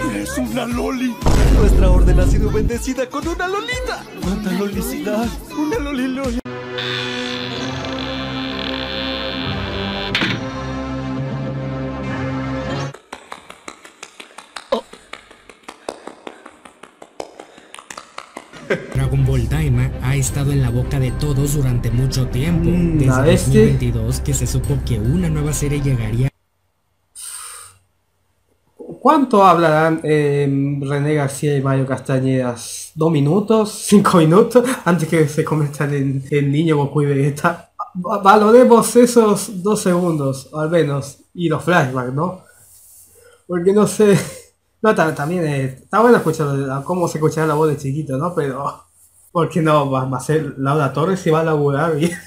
¡Es una loli! Nuestra orden ha sido bendecida con una lolita. ¡Cuánta lolicidad! ¡Una loli loli! Dragon Ball Daima ha estado en la boca de todos durante mucho tiempo, desde 2022 que se supo que una nueva serie llegaría. ¿Cuánto hablarán René García y Mario Castañedas? ¿2 minutos? ¿5 minutos? Antes que se conviertan en Niño, Goku y Vegeta. Valoremos esos 2 segundos, al menos. Y los flashbacks, ¿no? Porque no sé... No, también está bueno escuchar cómo se escuchará la voz de chiquito, ¿no? Pero... ¿Por qué no? Va a ser Laura Torres y va a laburar y...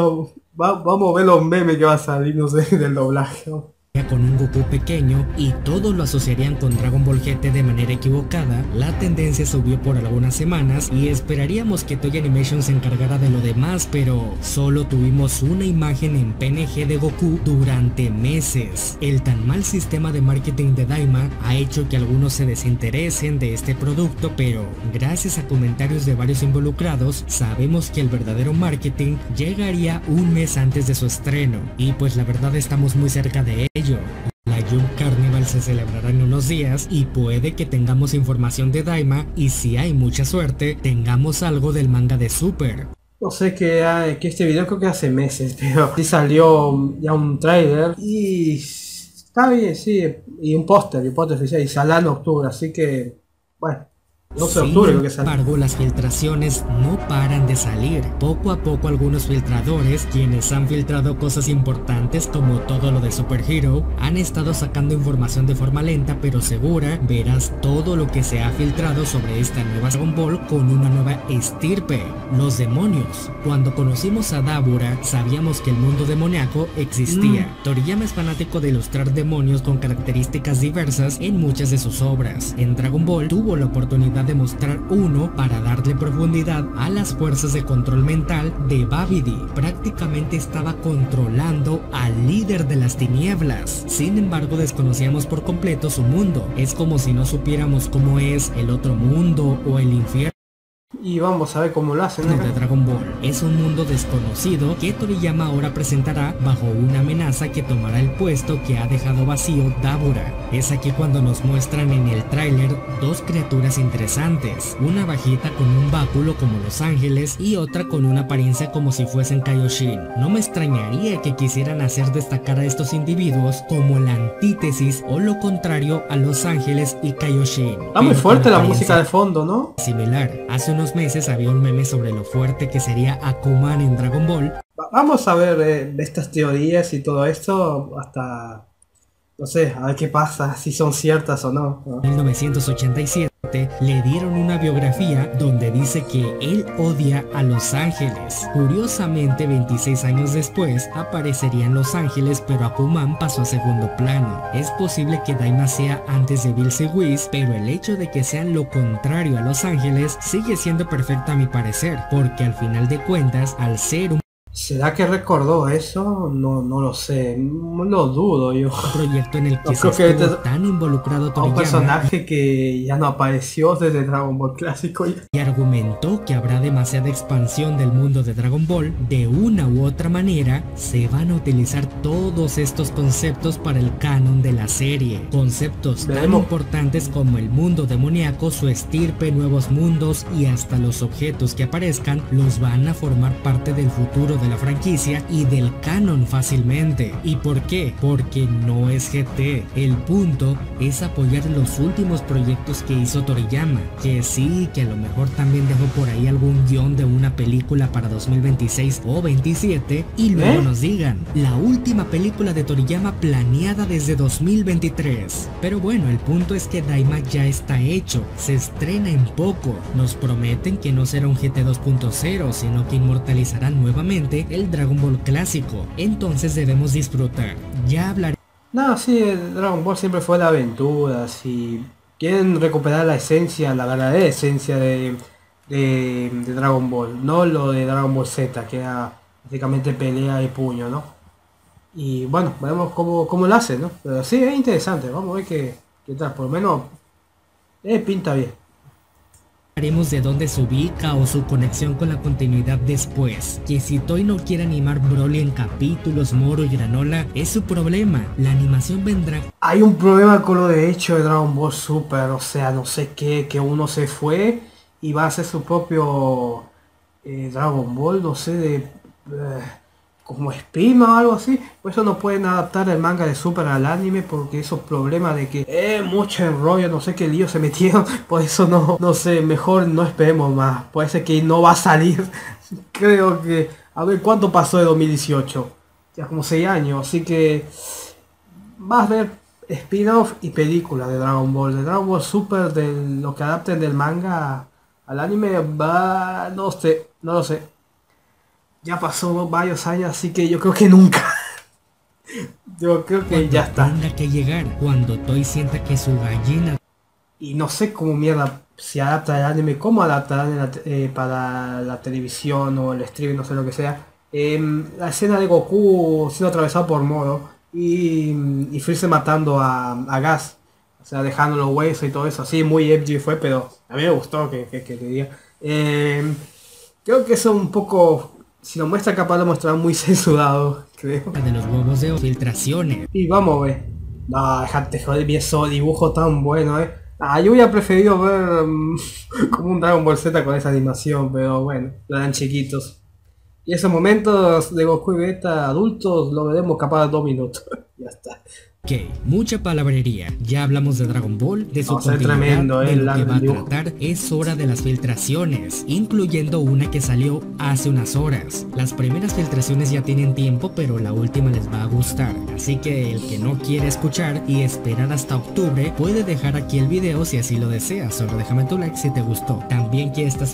vamos a ver los memes que va a salir, no sé, del doblaje, ¿no? Con un Goku pequeño y todos lo asociarían con Dragon Ball GT de manera equivocada, la tendencia subió por algunas semanas y esperaríamos que Toei Animation se encargara de lo demás, pero solo tuvimos una imagen en PNG de Goku durante meses. El tan mal sistema de marketing de Daima ha hecho que algunos se desinteresen de este producto, pero gracias a comentarios de varios involucrados, sabemos que el verdadero marketing llegaría un mes antes de su estreno, y pues la verdad estamos muy cerca de ello. La Young Carnival se celebrará en unos días y puede que tengamos información de Daima y si hay mucha suerte, tengamos algo del manga de Super. No sé que este video creo que hace meses, pero sí salió ya un trailer y está bien, sí, y un póster oficial y saldrá en octubre, así que, bueno. 12 de octubre, Sin embargo, las filtraciones no paran de salir. Poco a poco algunos filtradores, quienes han filtrado cosas importantes como todo lo de Super Hero, han estado sacando información de forma lenta pero segura. Verás todo lo que se ha filtrado sobre esta nueva Dragon Ball con una nueva estirpe, los demonios. Cuando conocimos a Dabura, sabíamos que el mundo demoníaco existía. Toriyama es fanático de ilustrar demonios con características diversas en muchas de sus obras. En Dragon Ball tuvo la oportunidad de mostrar uno para darle profundidad a las fuerzas de control mental de Babidi. Prácticamente estaba controlando al líder de las tinieblas. Sin embargo, desconocíamos por completo su mundo. Es como si no supiéramos cómo es el otro mundo o el infierno. Y vamos a ver cómo lo hacen, ¿no? De Dragon Ball. Es un mundo desconocido que Toriyama ahora presentará bajo una amenaza que tomará el puesto que ha dejado vacío Dabura. Es aquí cuando nos muestran en el tráiler 2 criaturas interesantes, una bajita con un báculo como los ángeles y otra con una apariencia como si fuesen Kaioshin. No me extrañaría que quisieran hacer destacar a estos individuos como la antítesis o lo contrario a los ángeles y Kaioshin. Está muy fuerte la música de fondo, ¿no? Similar. Hace unos meses había un meme sobre lo fuerte que sería Akuman en Dragon Ball. Vamos a ver estas teorías y todo esto hasta, no sé, a ver qué pasa, si son ciertas o no. 1987 le dieron una biografía donde dice que él odia a Los Ángeles. Curiosamente, 26 años después aparecerían Los Ángeles, pero Akuman pasó a segundo plano. Es posible que Daima sea antes de Bills y Whis, pero el hecho de que sean lo contrario a Los Ángeles sigue siendo perfecto a mi parecer, porque al final de cuentas, al ser un ¿será que recordó eso? No lo sé, no lo dudo yo. proyecto en el que se estuvo tan involucrado Toriyama, un personaje que ya no apareció desde Dragon Ball clásico y argumentó que habrá demasiada expansión del mundo de Dragon Ball. De una u otra manera se van a utilizar todos estos conceptos para el canon de la serie, conceptos tan importantes como el mundo demoníaco, su estirpe, nuevos mundos y hasta los objetos que aparezcan los van a formar parte del futuro de la franquicia y del canon fácilmente. ¿Y por qué? Porque no es GT. El punto es apoyar los últimos proyectos que hizo Toriyama, que sí, que a lo mejor también dejó por ahí algún guión de una película para 2026 o 27 y luego nos digan, la última película de Toriyama planeada desde 2023. Pero bueno, el punto es que Daima ya está hecho, se estrena en poco, nos prometen que no será un GT 2.0, sino que inmortalizarán nuevamente el Dragon Ball clásico, entonces debemos disfrutar. Ya hablaré. No, sí, Dragon Ball siempre fue de aventuras y quieren recuperar la esencia, la verdadera esencia de Dragon Ball, no lo de Dragon Ball Z, que era básicamente pelea y puño, ¿no? Y bueno, veremos cómo lo hacen, ¿no? Pero sí, es interesante, vamos a ver qué tal, por lo menos Pinta bien. Haremos de dónde se ubica o su conexión con la continuidad después. Que si Toei no quiere animar Broly en capítulos, Moro y Granola, es su problema. La animación vendrá. Hay un problema con lo de hecho de Dragon Ball Super, o sea, no sé qué, que uno se fue y va a hacer su propio Dragon Ball, no sé, como spin o algo así. Por eso no pueden adaptar el manga de Super al anime, porque esos problemas de que mucho enrollo, no sé qué lío se metieron. Por eso no sé, mejor no esperemos más. Puede ser que no va a salir. Creo que, a ver cuánto pasó de 2018, ya como 6 años, así que vas a ver spin-off y películas de Dragon Ball Super, de lo que adapten del manga al anime. No sé, no lo sé. Ya pasó varios años, así que yo creo que nunca. Yo creo que ya está. Tenga que llegar cuando Toei sienta que su gallina. Y no sé cómo mierda se adapta el anime, cómo adaptarán para la televisión o el streaming, no sé lo que sea. La escena de Goku siendo atravesado por Moro y Freezer matando a Gas. O sea, dejando los huesos y todo eso. Así, muy edgy fue, pero a mí me gustó que diga. Creo que eso un poco... Si lo muestra, capaz de mostrar muy censurado, creo. De los huevos de filtraciones. Y vamos a ver. No, dejate joder, vi esos dibujos tan buenos, yo hubiera preferido ver como un Dragon Ball Z con esa animación, pero bueno, lo eran chiquitos. Y esos momentos de Goku y Vegeta adultos lo veremos capaz de 2 minutos. Ya está. Ok, mucha palabrería. Ya hablamos de Dragon Ball, de su continuidad, tremendo, de lo que va a dibujo. tratar. Es hora de las filtraciones, incluyendo una que salió hace unas horas. Las primeras filtraciones ya tienen tiempo, pero la última les va a gustar. Así que el que no quiere escuchar y esperar hasta octubre, puede dejar aquí el video si así lo desea. Solo déjame tu like si te gustó. También que estas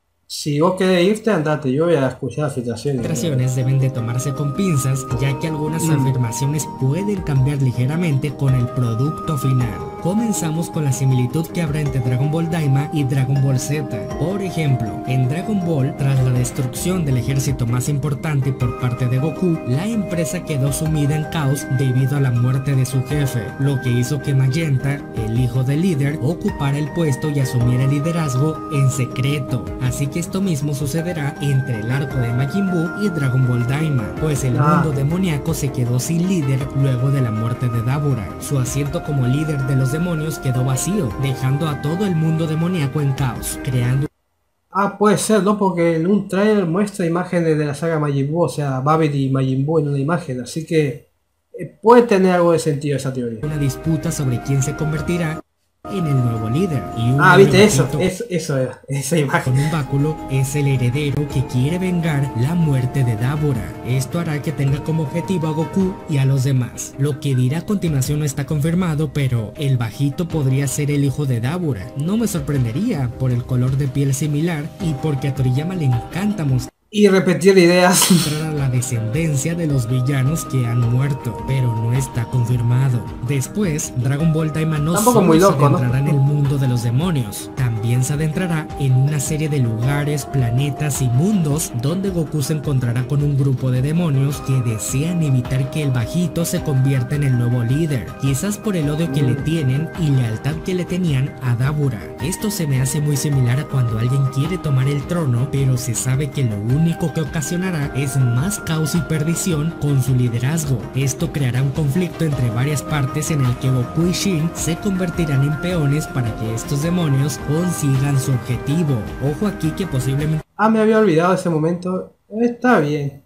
Si vos querés irte, andate, yo voy a escuchar las filtraciones. filtraciones deben de tomarse con pinzas, ya que algunas afirmaciones pueden cambiar ligeramente con el producto final. Comenzamos con la similitud que habrá entre Dragon Ball Daima y Dragon Ball Z. Por ejemplo, en Dragon Ball, tras la destrucción del ejército más importante por parte de Goku, la empresa quedó sumida en caos debido a la muerte de su jefe, lo que hizo que Magenta, el hijo del líder, ocupara el puesto y asumiera el liderazgo en secreto. Así que esto mismo sucederá entre el arco de Majin Buu y Dragon Ball Daima, pues el mundo demoníaco se quedó sin líder luego de la muerte de Dabura. Su asiento como líder de los demonios quedó vacío, dejando a todo el mundo demoníaco en caos, creando... Puede ser, ¿no? Porque en un trailer muestra imágenes de la saga Majin Buu, o sea, Babidi y Majin Buu en una imagen, así que puede tener algo de sentido esa teoría. una disputa sobre quién se convertirá en el nuevo líder. Y viste eso era, esa imagen. Con un báculo es el heredero que quiere vengar la muerte de Dabura. Esto hará que tenga como objetivo a Goku y a los demás. Lo que dirá a continuación no está confirmado, pero el bajito podría ser el hijo de Dabura. No me sorprendería por el color de piel similar y porque a Toriyama le encanta mostrar Y repetir ideas. a la descendencia de los villanos que han muerto, pero no está confirmado. Después, Dragon Ball Daima no Tampoco solo muy se loco, ¿no? adentrará en el mundo de los demonios, también se adentrará en una serie de lugares, planetas y mundos donde Goku se encontrará con un grupo de demonios que desean evitar que el bajito se convierta en el nuevo líder, quizás por el odio que le tienen y lealtad que le tenían a Dabura. Esto se me hace muy similar a cuando alguien quiere tomar el trono, pero se sabe que lo único que ocasionará es más caos y perdición con su liderazgo. Esto creará un conflicto entre varias partes en el que Goku y Shin se convertirán en peones para que estos demonios consigan su objetivo. Ojo aquí que posiblemente... Me había olvidado ese momento. Está bien.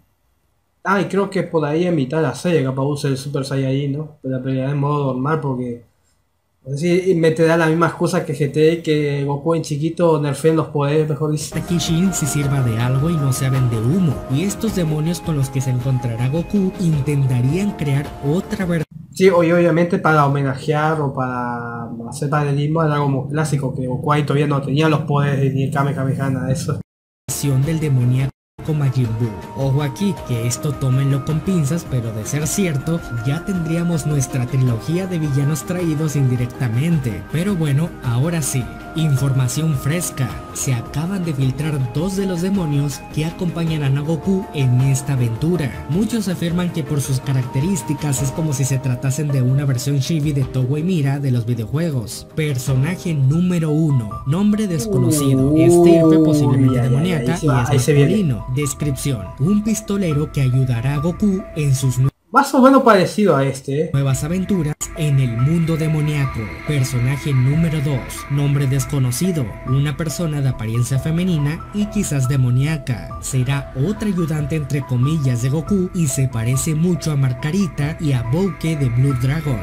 Y creo que por ahí en mitad de la serie capaz use el Super Saiyajin, ¿no? Pero la pelea en modo normal porque... No sé si me te da la misma excusa que GT, que Goku en chiquito nerfeen los poderes, mejor dicho. Aquí Shin se sirva de algo y no se vende humo. Y estos demonios con los que se encontrará Goku intentarían crear otra verdad. Sí, obviamente para homenajear o para hacer paralelismo a Dragon Ball clásico, que Goku ahí todavía no tenía los poderes ni el Kamehameha, nada de eso. Del demoníaco Majin Buu. Ojo aquí, que esto tómenlo con pinzas, pero de ser cierto, ya tendríamos nuestra trilogía de villanos traídos indirectamente. Pero bueno, ahora sí, Información fresca. Se acaban de filtrar 2 de los demonios que acompañarán a Goku en esta aventura. Muchos afirman que por sus características es como si se tratasen de una versión chibi de Towa y Mira de los videojuegos. Personaje número 1. Nombre desconocido. Estirpe posiblemente demoníaca y es masculino. Descripción. Un pistolero que ayudará a Goku en sus más o menos parecido a este. Nuevas aventuras en el mundo demoníaco. Personaje número 2. Nombre desconocido. Una persona de apariencia femenina y quizás demoníaca. Será otra ayudante entre comillas de Goku y se parece mucho a Margarita y a Bouke de Blue Dragon.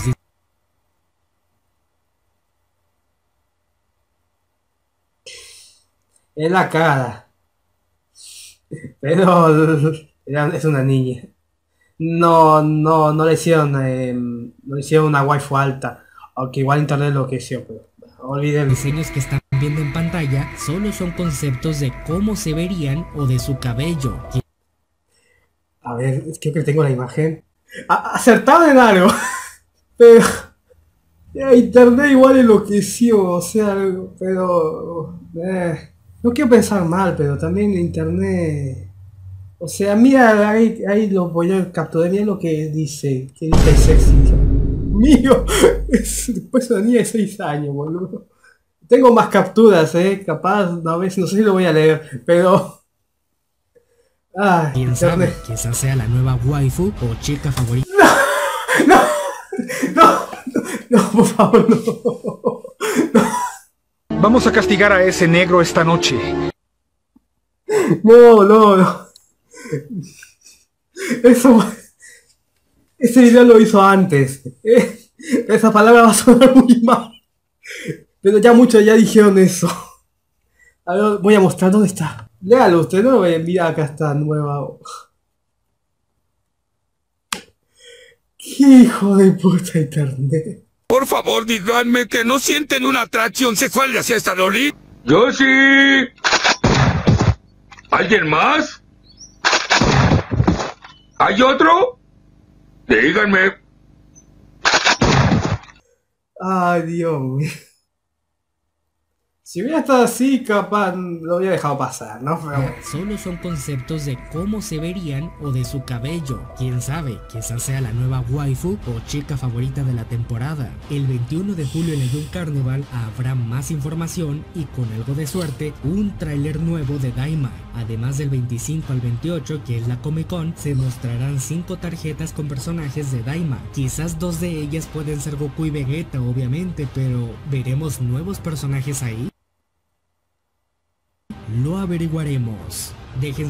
Es la cara. Pero es una niña. No le hicieron una waifu alta, aunque igual internet lo que sea, pero olviden. Los diseños que están viendo en pantalla solo son conceptos de cómo se verían o de su cabello. A ver, creo que tengo la imagen. Acertado en algo, pero internet igual enloqueció, o sea, pero no quiero pensar mal, pero también internet. O sea, mira, ahí lo voy a capturar bien lo que dice sexy. Mío, después una niña de 6 años, boludo. Tengo más capturas, capaz, a ver, no sé si lo voy a leer, pero... ¿Quién sabe? Quizás sea la nueva waifu o chica favorita. No, por favor, no. Vamos a castigar a ese negro esta noche. No. Ese video lo hizo antes. Esa palabra va a sonar muy mal. Pero ya muchos ya dijeron eso. A ver, voy a mostrar dónde está. Léalo usted, no mira, acá está nueva. ¡Qué hijo de puta internet! Por favor, díganme que no sienten una atracción sexual hacia esta Loli. ¡Yo sí! ¿Alguien más? ¿Hay otro? Díganme. Ay, Dios mío. Si hubiera estado así, capaz lo hubiera dejado pasar, ¿no? Pero bueno. Solo son conceptos de cómo se verían o de su cabello. Quién sabe, quizás sea la nueva waifu o chica favorita de la temporada. El 21 de julio en el Doom Carnival habrá más información y con algo de suerte, un tráiler nuevo de Daima. Además del 25 al 28, que es la Comic Con, se mostrarán 5 tarjetas con personajes de Daima. Quizás 2 de ellas pueden ser Goku y Vegeta, obviamente, pero ¿veremos nuevos personajes ahí? Lo averiguaremos. Dejen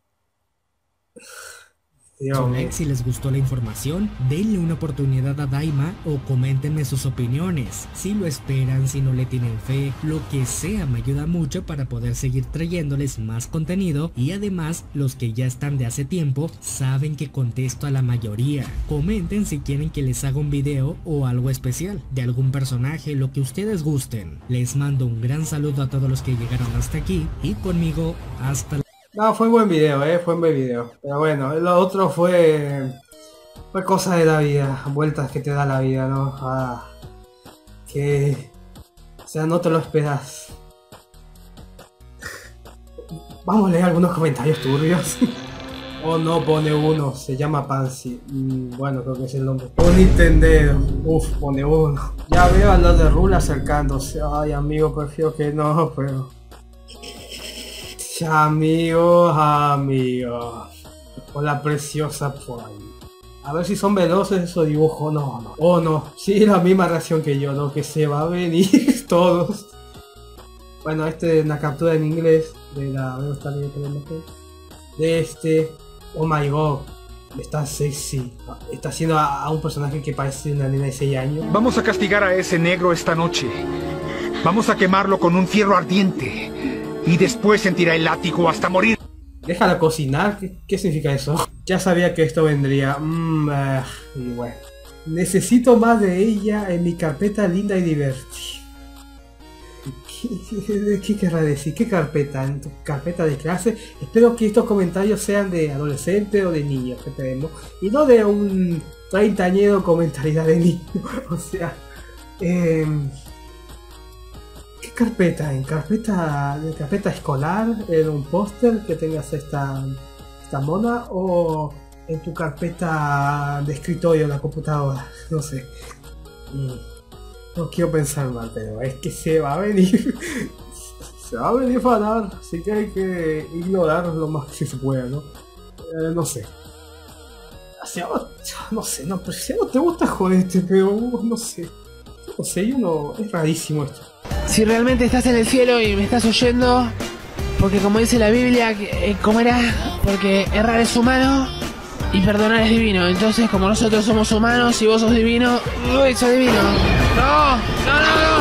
su like si les gustó la información, denle una oportunidad a Daima o coméntenme sus opiniones. Si lo esperan, si no le tienen fe, lo que sea me ayuda mucho para poder seguir trayéndoles más contenido y además los que ya están de hace tiempo saben que contesto a la mayoría. Comenten si quieren que les haga un video o algo especial de algún personaje, lo que ustedes gusten. Les mando un gran saludo a todos los que llegaron hasta aquí y conmigo hasta la... No, fue un buen video, fue un buen video. Pero bueno, lo otro fue cosa de la vida, vueltas que te da la vida, ¿no? Que... O sea, no te lo esperas. Vamos a leer algunos comentarios turbios. Oh no, pone uno, se llama Pansy. Bueno, creo que es el nombre. Un Nintendero. Uf, pone uno. Ya veo a los de Rule acercándose. Ay, amigo, prefiero que no, pero... Amigos, con la preciosa Point. A ver si son veloces esos dibujos. No. Oh no, sí, la misma reacción que yo, lo que se va a venir todos. Bueno, este es una captura en inglés de la... de este. Oh my god, está sexy. Está haciendo a un personaje que parece una nena de 6 años. Vamos a castigar a ese negro esta noche. Vamos a quemarlo con un fierro ardiente. Y después sentirá el látigo hasta morir. Déjala cocinar, ¿qué significa eso? Ya sabía que esto vendría. Y bueno. Necesito más de ella en mi carpeta linda y divertida. ¿Qué querrá decir? ¿Qué carpeta? ¿En tu carpeta de clase? Espero que estos comentarios sean de adolescente o de niños, que tenemos. Y no de un 30añero con mentalidad de niño. O sea... carpeta? ¿En carpeta escolar? ¿En un póster que tengas esta mona? ¿O en tu carpeta de escritorio en la computadora? No sé. No quiero pensar mal, pero es que se va a venir. Se va a venir fatal, así que hay que ignorar lo más que se pueda, ¿no? No sé. No sé, no, pero si no te gusta joderte, pero no sé. No sé, es rarísimo esto. Si realmente estás en el cielo y me estás oyendo, porque como dice la Biblia, ¿cómo era? Porque errar es humano y perdonar es divino. Entonces, como nosotros somos humanos y vos sos divino, ¡uy, sos divino! ¡No! ¡No, no, no!